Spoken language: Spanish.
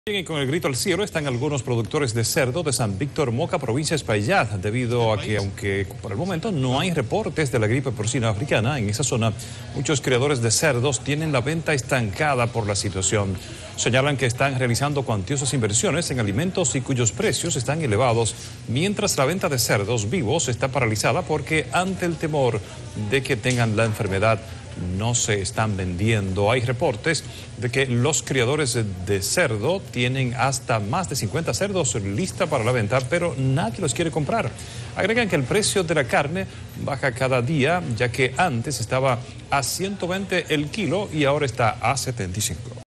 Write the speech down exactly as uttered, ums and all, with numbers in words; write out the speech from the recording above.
Y con el grito al cielo están algunos productores de cerdo de San Víctor Moca, provincia de Espaillat, debido a que, aunque por el momento no hay reportes de la gripe porcina africana en esa zona, muchos criadores de cerdos tienen la venta estancada por la situación. Señalan que están realizando cuantiosas inversiones en alimentos y cuyos precios están elevados, mientras la venta de cerdos vivos está paralizada porque ante el temor de que tengan la enfermedad, no se están vendiendo. Hay reportes de que los criadores de cerdo tienen hasta más de cincuenta cerdos listos para la venta, pero nadie los quiere comprar. Agregan que el precio de la carne baja cada día, ya que antes estaba a ciento veinte el kilo y ahora está a setenta y cinco.